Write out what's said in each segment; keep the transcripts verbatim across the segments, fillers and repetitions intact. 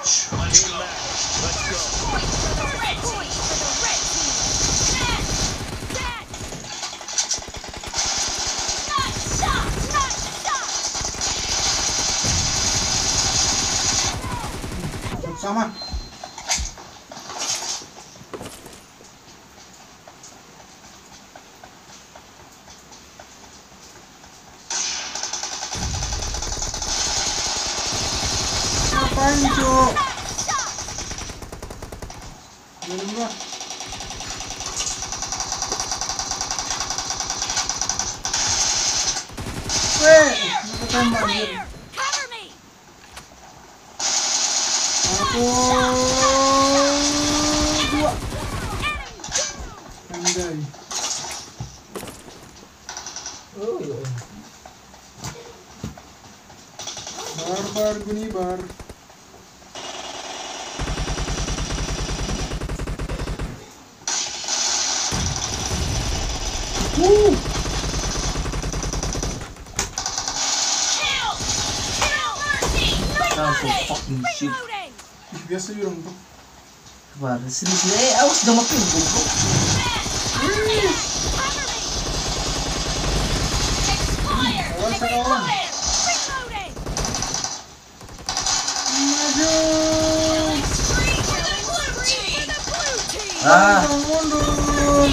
match. Let's go. Let's go. Point for the red team. Point for the red team. Catch. Not stop. Not stop. Sama. Ngapain, Cuk? Belum gua. Weh, aku tembak dia. Satu, dua. Pandai. Oh, iya. Barbar Gunibar. Woo! That's so fucking shit. Ih, biasa yun tuh. Kemarin sini-sini, eh, awas udah makin goblok. Kawan sekawan. Maju. Ah, Mundur.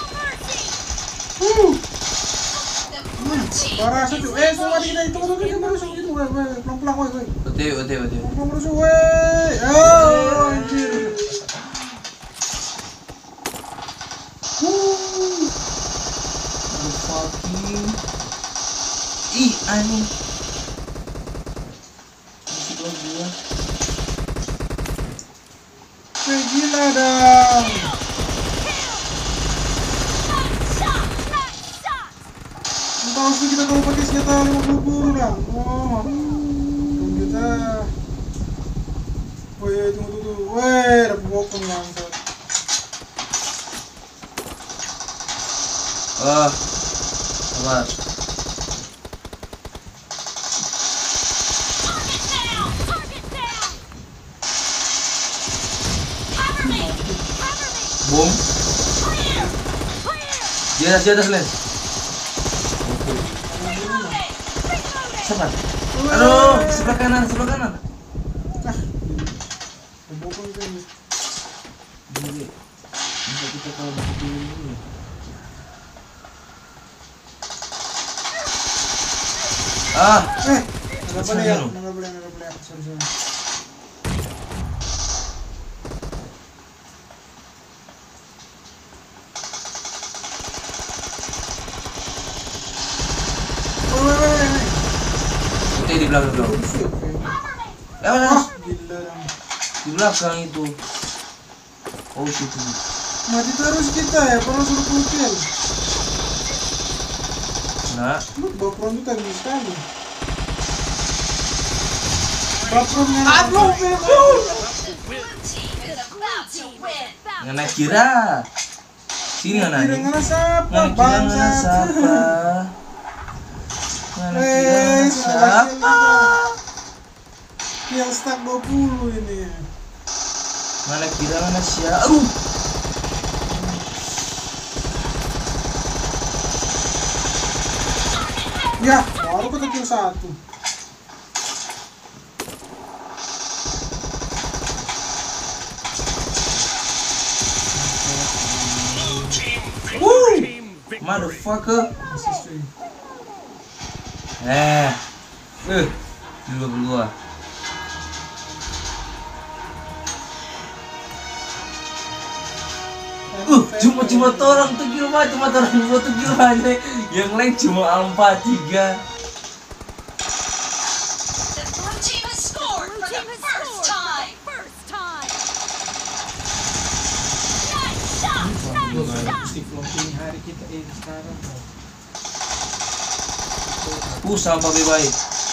Huh. Parah satu. Eh, semua kita itu tuh kita baru semua itu, weh, weh, pelan-pelan, weh, weh. oke, oke, oke. Pelan-pelan terus, weh. Oh, anjir. Huh. Fucking. Ih, anjing. Masih dua gua. Weh, gila dong. Tahu sih kita kalau pakai senjata lima puluh peluru dong. Oh, tunggu kita. Oh iya, tunggu tunggu. Weh, dapat bokong langsung. Oh, sabar. Boom. Di atas, di atas, Len. Sabar. Aduh, sebelah kanan, sebelah kanan. Ah, bokong kan. Jadi, bisa kita tahu dulu. Ah, Eh, nggak boleh ya, Sorry, nggak boleh, nggak boleh. Sorry, sorry. Oh, weh, weh, weh, weh. oke di belakang dong. Bagus ya, oke. Ya, mana? Ah, gila dong. Di belakang itu. Oh shit. Mati terus kita ya, pernah suruh pukul. Nah, Lu bapron tuh tadi sekali. Bapronnya. Aduh, bego. ngena kira. Sini ngena. Kira ngana siapa? Ngena kira ngena Bangsat. siapa? Ngena kira Eh, ngena siapa? Kill stack dua puluh ini. Ngena kira ngena siapa? Aduh. Ya, baru kita kill satu. Blue team victory. Motherfucker. Assist win. Eh. Eh. Dulu berdua. Uh, cuma cuma orang tuh kilo mah cuma orang dua tuh kilo aja. Yang lain cuma empat tiga. The blue team has scored for the first time. First time. Nice shot. Nice shot. Stick floating hari kita ini sekarang. Uh, sampah bebay.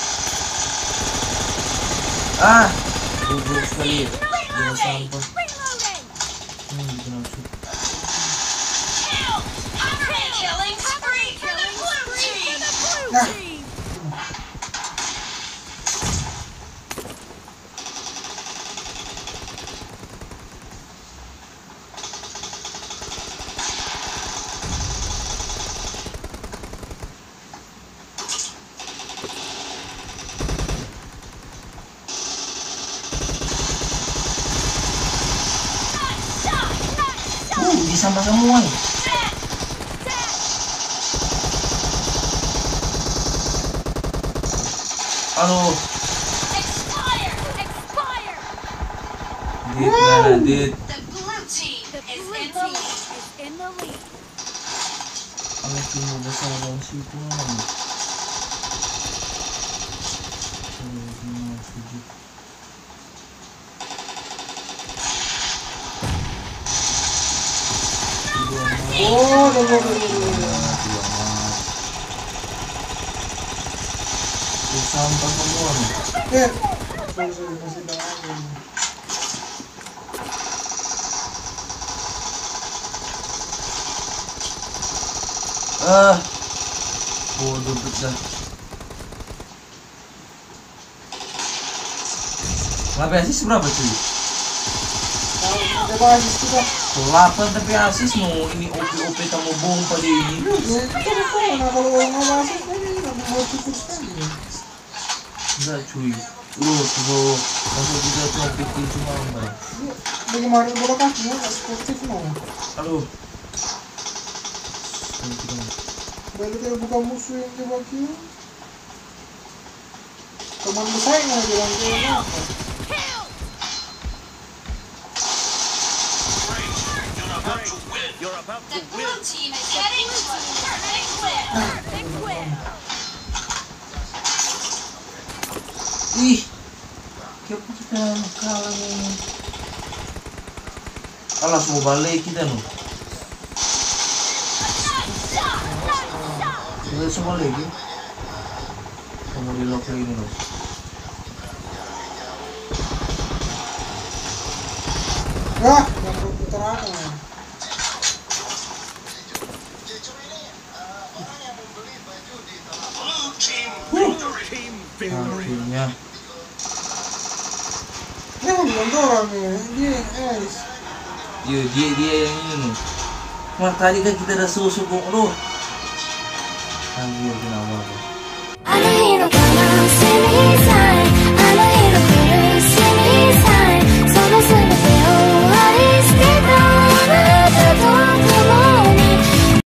Ah, buruk sekali. Jangan sampah. Reloading. Hmm, gitu langsung. Kill. Killing spree for the blue team. The blue Nah. team. sampah semua nih. Halo. Expired! Expired! Dit, mana dit? The blue team The is blue in the team lead. is in the lead. Anak ini besar dong sih pun. Oh, udah udah udah. Sampah semua nih. Eh, sorry sorry masih dalam. Ah, bodoh pecah. Tapi asis berapa cuy? Nah, coba asis kita. delapan tapi asis no ini O P O P kamu bohong pada ini. Ya, kita tahu nah kalau orang nggak asis ini nggak mau cukup sekali. Enggak cuy. Lu tuh masuk juga tuh bikin cuma enggak. Bagaimana bola kakinya nggak sportif no. Aduh. Baru kita buka musuh yang coba kill. Teman bersaing nggak bilang kill apa? You're about to The win. blue team is heading to a perfect win. Big win. Ih. Kenapa kita kalah nih? Alah semua balik kita nih. Kita semua lagi. Kamu di locker ini loh. Wah, yang berputaran. Team victory. Akhirnya. Ini belum orang nih, dia es. Yo, dia dia yang ini nih. Wah tadi kan kita udah susu kok lu. Anjir kenapa? あの日の悲しみさえあの日の苦し